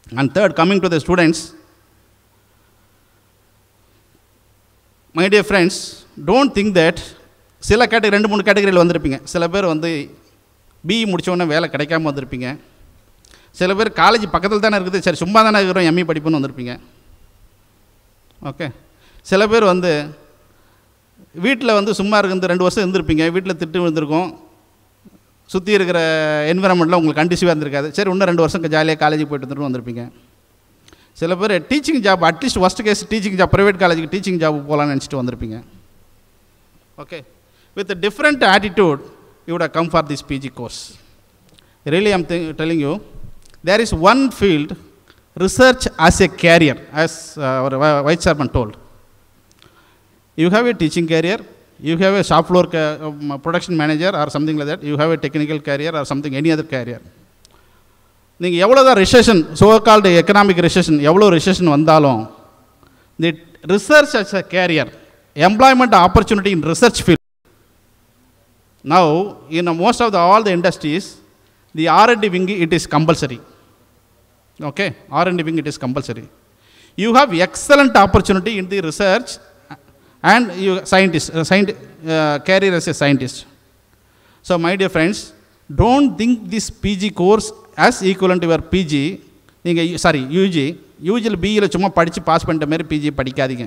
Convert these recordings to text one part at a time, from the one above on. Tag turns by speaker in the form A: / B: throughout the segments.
A: And third, coming to the students, my dear friends, don't think that சில category 2-3 கேட்டகரியில் வந்திருப்பீங்க. சில பேர் வந்து பிஇ முடித்தோடனே வேலை கிடைக்காம வந்திருப்பீங்க. சில பேர் காலேஜ் பக்கத்தில் தானே இருக்குது, சரி சும்மா தானே இருக்கிறோம் எம்இ படிப்புன்னு வந்திருப்பீங்க. ஓகே, சில பேர் வந்து வீட்டில் வந்து சும்மா இருக்குது 2 வருஷம் இருந்திருப்பீங்க, வீட்டில் திட்டு விழுந்திருக்கும், சுற்றி இருக்கிற என்விரான்மெண்ட்டில் உங்களுக்கு கண்டிஷிவாக இருந்திருக்காது, சரி இன்னும் 2 வருஷம் ஜாலியாக காலேஜுக்கு போய்ட்டு வந்துட்டு வந்திருப்பீங்க. சில பேர் teaching job, at least first case teaching job, private காலேஜுக்கு டீச்சிங் ஜாப் போகலான்னு நினச்சிட்டு வந்திருப்பீங்க. Okay, with a different attitude you would have come for this PG course. Really, I'm telling you, there is one field, research as a career, as our vice chairman told. You have a teaching career, you have a shop floor production manager or something like that, you have a technical career or something, any other career. நீங்கள் எவ்வளோ தான் recession, so called economic recession, எவ்வளோ recession வந்தாலும் the research as a career, employment opportunity in research field. Now, in most of all the industries, the R&D wing, it is compulsory. Okay, R&D wing, it is compulsory. You have excellent opportunity in the research and you career as a scientist. So, my dear friends, don't think this PG course as equivalent to your PG. UG. UG BE சும்மா படித்து pass பண்ணிட்ட மாதிரி PG படிக்காதீங்க.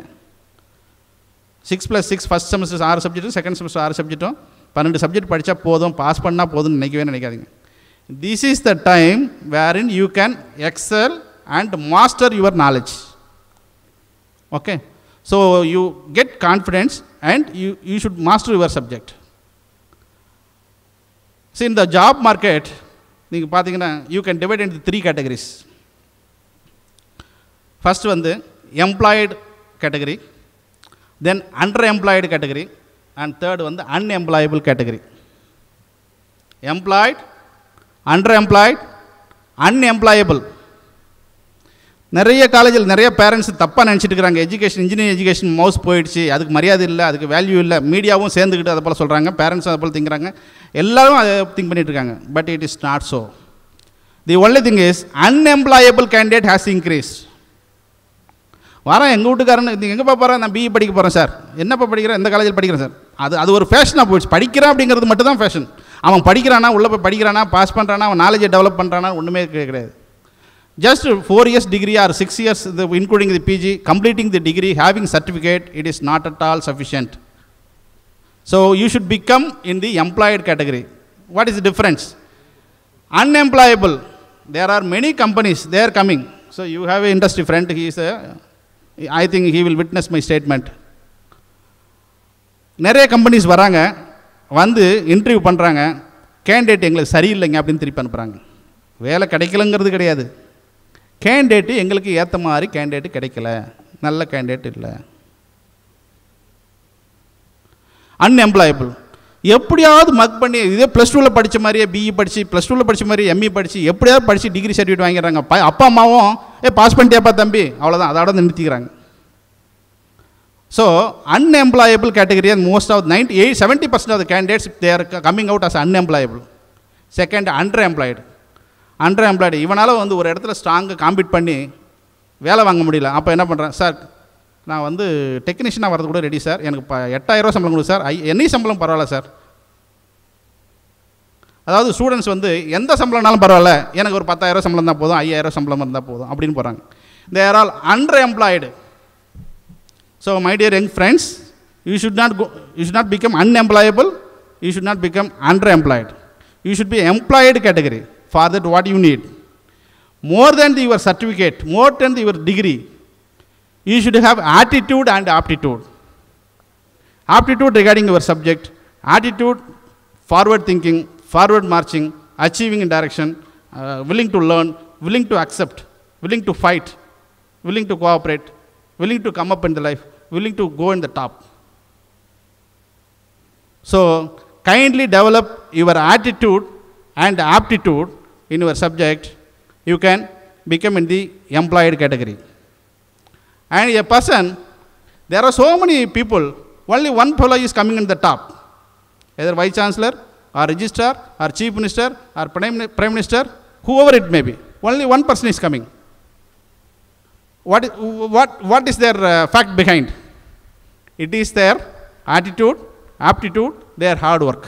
A: 6+6 first semester 6 சப்ஜெக்ட்டும், second semester 6 சப்ஜெக்ட்டும், 12 subject படித்தா போதும், pass பண்ணால் போதும்னு நினைக்காதீங்க. This is the time where you can excel and master your knowledge. Okay, so you get confidence and you should master your subject. So இந்த job market நீங்கள் பார்த்தீங்கன்னா you can divide into 3 categories. First வந்து employed category, then underemployed category, and third வந்து unemployable category. Employed, underemployed, unemployable. நிறைய காலேஜில் நிறைய parents தப்பாக நினச்சிட்டு இருக்கிறாங்க, எஜுகேஷன் இன்ஜினியரிங் எஜுகேஷன் மவுஸ் போயிடுச்சு, அதுக்கு மரியாதை இல்லை, அதுக்கு வேல்யூ இல்லை, மீடியாவும் சேர்ந்துக்கிட்டு அதை போல் சொல்கிறாங்க, பேரண்ட்ஸும் அதை போல் திங்கிறாங்க, எல்லோரும் அதை திங்க் பண்ணிட்டு இருக்காங்க. But it is not so. The only thing is unemployable candidate has increased. வரேன் எங்கள் வீட்டுக்காரன், நீங்கள் எங்கேப்பா போகிறேன், நான் பிஇ படிக்க போகிறேன் சார், என்னப்பா படிக்கிறேன், எந்த காலேஜில் படிக்கிறேன் சார், அது ஒரு ஃபேஷனாக போயிடுச்சு. படிக்கிறான் அப்படிங்கிறது மட்டும் தான் ஃபேஷன். அவன் படிக்கிறானா, உள்ளே போய் படிக்கிறானா, பாஸ் பண்ணுறானா, அவன் நாலேஜை டெவலப் பண்ணுறானா, ஒன்றுமே கிடையாது. Just 4 years degree or 6 years including the PG, completing the degree, having certificate, it is not at all sufficient. So you should become in the employed category. What is the difference? Unemployable, there are many companies, they are coming. So you have an industry friend, he is I think he will witness my statement. நிறைய companies வராங்க, வந்து interview பண்ணுறாங்க, candidate எங்களுக்கு சரியில்லைங்க அப்படின்னு திருப்பி அனுப்புகிறாங்க. வேலை கிடைக்கலங்கிறது கிடையாது, கேண்டிடேட்டு எங்களுக்கு ஏற்ற மாதிரி கேண்டிடேட்டு கிடைக்கல, நல்ல கேண்டிடேட் இல்லை. அன்எம்ப்ளாயபிள், எப்படியாவது மக் பண்ணி இதே +2 படித்த மாதிரியே பிஇ படித்து, +2 படித்த மாதிரி எம்இ படித்து, எப்படியாவது படித்து டிகிரி சர்டிஃபிகேட் வாங்கிடுறாங்க. அப்பா அம்மாவும் பாஸ் பண்ணிட்டியாப்பா தம்பி, அவ்வளோதான், அதோட நிறுத்திக்கிறாங்க. So unemployable category, and most of 70% of the candidates, they are coming out as unemployable. Second, underemployed. இவனால் வந்து ஒரு இடத்துல ஸ்ட்ராங்காக காம்பீட் பண்ணி வேலை வாங்க முடியல. அப்போ என்ன பண்ணுறேன், சார் நான் வந்து டெக்னீஷியனாக வரது கூட ரெடி சார், எனக்கு 8000 சம்பளம் கொடுங்க சார், என்னை சம்பளம் பரவாயில்ல சார். அதாவது ஸ்டூடெண்ட்ஸ் வந்து எந்த சம்பளம்னாலும் பரவாயில்ல, எனக்கு ஒரு 10,000 சம்பளம் தான் போதும், 5,000 சம்பளம் இருந்தால் போதும் அப்படின்னு போகிறாங்க. They are all underemployed. So my dear young friends, you should not become unemployable, you should not become underemployed. You should be employed category. For that, what you need? More than your certificate, more than your degree, you should have attitude and aptitude. Aptitude regarding your subject, attitude, forward thinking, forward marching, achieving in direction, willing to learn, willing to accept, willing to fight, willing to cooperate, willing to come up in the life, willing to go in the top. So kindly develop your attitude and aptitude in your subject. You can become in the employed category. And a person, there are so many people, only one fellow is coming in the top, either vice chancellor or registrar or chief minister or prime minister, whoever it may be, only one person is coming. what is their fact behind? It is their attitude, aptitude, their hard work.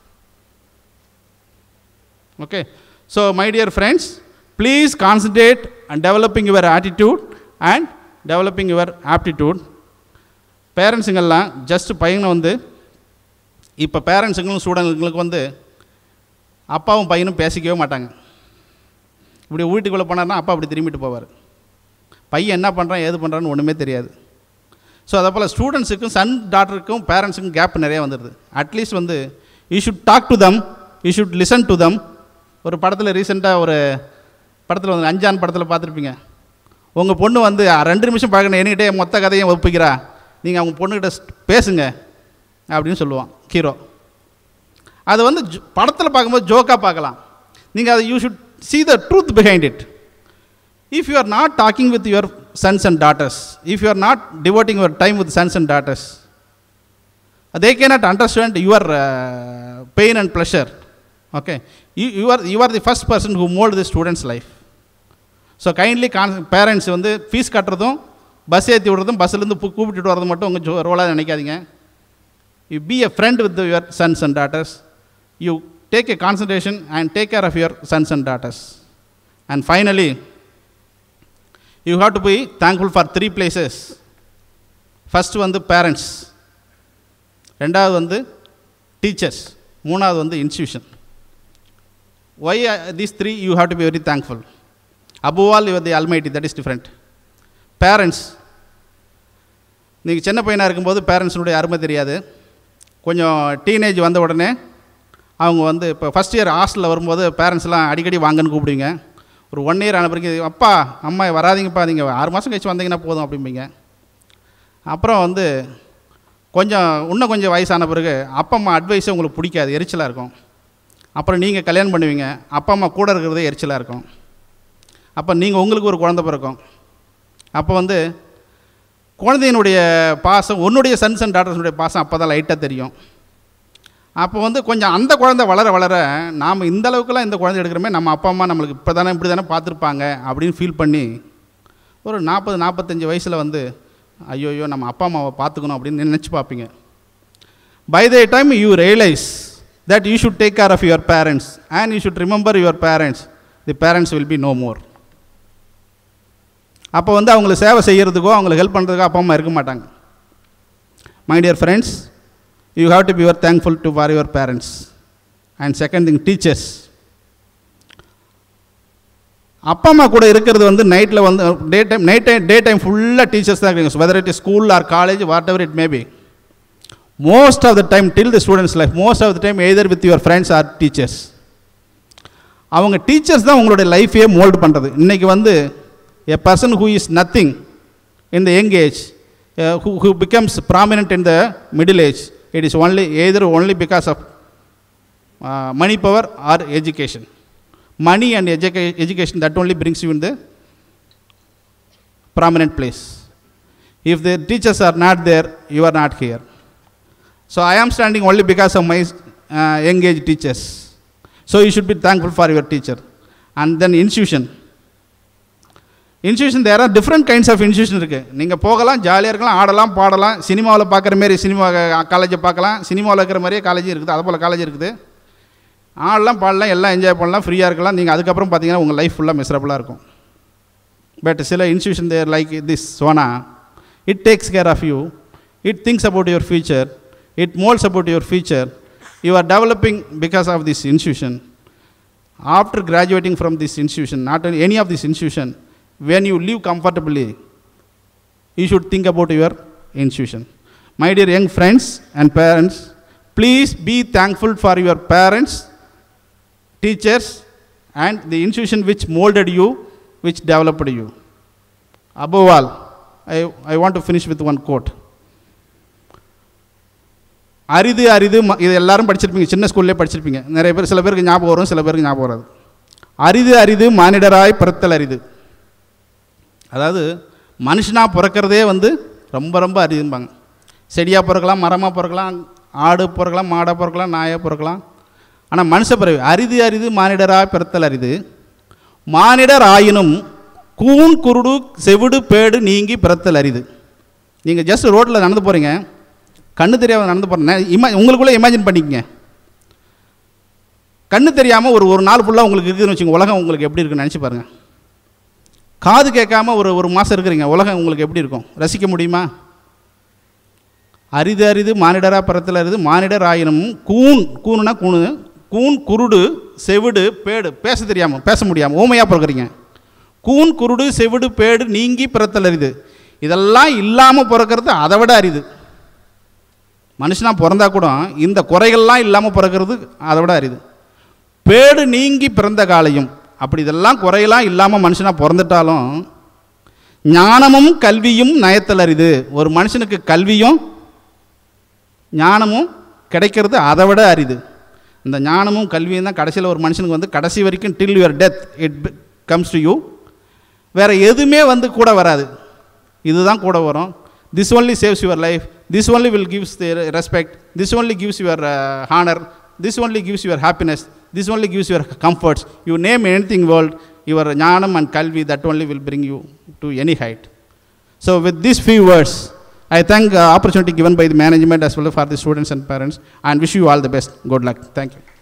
A: Okay. So my dear friends, please concentrate on developing your attitude and developing your aptitude. பேரண்ட்ஸுங்கெல்லாம் just பையனை வந்து இப்போ பேரண்ட்ஸுங்களும் ஸ்டூடெண்ட்ஸுங்களுக்கு வந்து அப்பாவும் பையனும் பேசிக்கவே மாட்டாங்க. இப்படி வீட்டுக்குள்ளே போனார்னா அப்பா அப்படி திரும்பிட்டு போவார். பையன் என்ன பண்ணுறான் ஏது பண்ணுறான்னு ஒன்றுமே தெரியாது. ஸோ அதே போல் ஸ்டூடெண்ட்ஸுக்கும் சன் டாட்டருக்கும் பேரண்ட்ஸுக்கும் கேப் நிறையா வந்துடுது. அட்லீஸ்ட் வந்து you should talk to them, you should listen to them. ஒரு படத்தில் ரீசெண்டாக ஒரு படத்தில் வந்து அஞ்சான் படத்தில் பார்த்துருப்பீங்க. உங்கள் பொண்ணு வந்து 2 நிமிஷம் பார்க்கணும் என்கிட்டே மொத்த கதையும் ஒப்பிக்கிறா, நீங்கள் அவங்க பொண்ணுக்கிட்ட பேசுங்க அப்படின்னு சொல்லுவான் ஹீரோ. அது வந்து படத்தில் பார்க்கும்போது ஜோக்காக பார்க்கலாம். நீங்கள் அதை you should see the truth behind it. If you are not talking with your sons and daughters, if you are not devoting your time with sons and daughters, they cannot understand your pain and pleasure. Okay, you are the first person who mold the student's life. So kindly parents வந்து fees கட்டுறதும் bus ஏற்றி விடுறதும் பஸ்ஸிலேருந்து கூப்பிட்டுட்டு வரது மட்டும் உங்கள் ரோலாக நினைக்காதீங்க. You be a friend with your sons and daughters. You take a concentration and take care of your sons and daughters. And finally, you have to be thankful for 3 places. First வந்து parents, ரெண்டாவது வந்து teachers, மூணாவது வந்து institution. Why these 3 you have to be very thankful? Above all, you are the Almighty, that is different. Parents, நீங்கள் சின்ன பையனாக இருக்கும்போது பேரண்ட்ஸினுடைய அருமை தெரியாது. கொஞ்சம் டீனேஜ் வந்த உடனே அவங்க வந்து இப்போ ஃபஸ்ட் இயர் ஹாஸ்டலில் வரும்போது பேரண்ட்ஸ்லாம் அடிக்கடி வாங்கன்னு கூப்பிடுவீங்க. ஒரு 1 இயர் ஆன பிறகு அப்பா அம்மா வராதிங்கப்பா, நீங்கள் 6 மாதம் கழிச்சு வந்தீங்கன்னா போதும் அப்படிம்பீங்க. அப்புறம் வந்து இன்னும் கொஞ்சம் வயசான பிறகு அப்பா அம்மா அட்வைஸே உங்களுக்கு பிடிக்காது, எரிச்சலாக இருக்கும். அப்புறம் நீங்கள் கல்யாணம் பண்ணுவீங்க, அப்பா அம்மா கூட இருக்கிறதே எரிச்சலாக இருக்கும். அப்போ நீங்கள் உங்களுக்கு ஒரு குழந்தை பிறக்கும். அப்போ வந்து குழந்தையினுடைய பாசம், உன்னுடைய சன்ஸ் அண்ட் டாட்டர்ஸுடைய பாசம் அப்போ தான் லைட்டாக தெரியும். அப்போ வந்து கொஞ்சம் அந்த குழந்தை வளர வளர நாம் இந்த அளவுக்குலாம் இந்த குழந்தை எடுக்கிறோமே, நம்ம அப்பா அம்மா நம்மளுக்கு இப்போ தானே இப்படி தானே பார்த்துருப்பாங்க அப்படின்னு ஃபீல் பண்ணி ஒரு 40-45 வயசில் வந்து ஐயோயோ நம்ம அப்பா அம்மாவை பார்த்துக்கணும் அப்படின்னு நினச்சி பார்ப்பீங்க. By the time you realise that you should take care of your parents and you should remember your parents, the parents will be no more. அப்போ வந்து அவங்களை சேவை செய்கிறதுக்கோ அவங்களை ஹெல்ப் பண்ணுறதுக்கோ அப்பா அம்மா இருக்க மாட்டாங்க. My dear friends, you have to be very thankful to for your parents. And second thing, teachers. அப்பா அம்மா கூட இருக்கிறது வந்து நைட்டில் வந்து டே டைம் ஃபுல்லாக டீச்சர்ஸ் தான் இருக்காங்க. Whether it is school or college, whatever it may be. Most of the time, till the student's life, most of the time either with your friends or teachers. அவங்க teachers தான் உங்களுடைய லைஃபையே mould பண்ணுறது. இன்றைக்கி வந்து a person who is nothing in the young age, who becomes prominent in the middle age, it is only because of money, power or education. Money and education, that only brings you in the prominent place. If the teachers are not there, you are not here. So I am standing only because of my young age teachers. So you should be thankful for your teacher. And then institution, there are different kinds of institution இருக்குது. நீங்கள் போகலாம், ஜாலியாக இருக்கலாம், ஆடலாம், பாடலாம், சினிமாவில் பார்க்குற மாரி சினிமா காலேஜை பார்க்கலாம், சினிமாவில் இருக்கிற மாதிரியே காலேஜ் இருக்குது, அது போல் காலேஜ் இருக்குது. ஆடலாம், பாடலாம், எல்லாம் என்ஜாய் பண்ணலாம், ஃப்ரீயாக இருக்கலாம். நீங்கள் அதுக்கப்புறம் பார்த்தீங்கன்னா உங்கள் லைஃப் ஃபுல்லாக மிசரபுளாக இருக்கும். பட் சில institution there like this Sona, it takes care of you, it thinks about your future, it molds about your future. You are developing because of this institution. After graduating from this institution, not any of this institution, when you live comfortably, you should think about your institution. My dear young friends and parents, please be thankful for your parents, teachers, and the institution which molded you, which developed you. Above all, I want to finish with one quote. அரிது அரிது, இது எல்லாரும் படிச்சிருப்பீங்க, சின்ன ஸ்கூல்லே படிச்சிருப்பீங்க. நிறைய பேர், சில பேருக்கு ஞாபகம் வரும், சில பேருக்கு ஞாபகம் வராது. அரிது அரிது மானிடராய் பிறத்தல் அரிது. அதாவது மனுஷனாக பிறக்கிறதே வந்து ரொம்ப ரொம்ப அரிதும்பாங்க. செடியாக பிறக்கலாம், மரமாக பிறக்கலாம், ஆடு பிறக்கலாம், மாடாக பிறக்கலாம், நாயாக பிறக்கலாம். ஆனால் மனுஷ பிறவி அரிது அரிது மானிடராய் பிறத்தல் அரிது. மானிடர் ஆயினும் கூன் குருடு செவிடு பேடு நீங்கி பிறத்தல் அரிது. நீங்கள் ஜஸ்ட் ரோட்டில் நடந்து போகிறீங்க, கண்ணு தெரியாமல் நடந்து போகிறேன், உங்களுக்குள்ளே இமேஜின் பண்ணிக்கங்க. கண்ணு தெரியாமல் ஒரு நாள் ஃபுல்லாக உங்களுக்கு இருக்குதுன்னு வச்சுக்கோங்க, உலகம் உங்களுக்கு எப்படி இருக்குன்னு நினச்சி பாருங்கள். காது கேட்காம ஒரு மாதம் இருக்கிறீங்க, உலகம் உங்களுக்கு எப்படி இருக்கும்? ரசிக்க முடியுமா? அரிது அரிது மானிடரா பிறத்தல் அரிது மானிடர் ஆயினும் கூணுனா கூன் குருடு செவிடு பேடு பேச முடியாமல் ஊமையாக பிறக்கிறீங்க. கூன் குருடு செவிடு பேடு நீங்கி பிறத்தல் அரிது. இதெல்லாம் இல்லாமல் பிறக்கிறது அதை விட அரிது. மனுஷனாக பிறந்தா கூட இந்த குறைகள்லாம் இல்லாமல் பிறக்கிறது அதை விட அரிது. பேடு நீங்கி பிறந்த காலையும், அப்படி இதெல்லாம் குறையெல்லாம் இல்லாமல் மனுஷனாக பிறந்துட்டாலும் ஞானமும் கல்வியும் நயத்தல் அரிது. ஒரு மனுஷனுக்கு கல்வியும் ஞானமும் கிடைக்கிறது அதை விட அரிது. இந்த ஞானமும் கல்வியும் தான் கடைசியில் ஒரு மனுஷனுக்கு வந்து கடைசி வரைக்கும் till your death it comes to you. வேறு எதுவுமே வந்து கூட வராது, இதுதான் கூட வரும். This only saves your life, this only will gives the respect, this only gives your honour, this only gives your happiness, this only gives your comforts. You name anything world, your jnanam and kalvi, that only will bring you to any height. So with these few words, I thank opportunity given by the management as well as for the students and parents, and wish you all the best. Good luck. Thank you.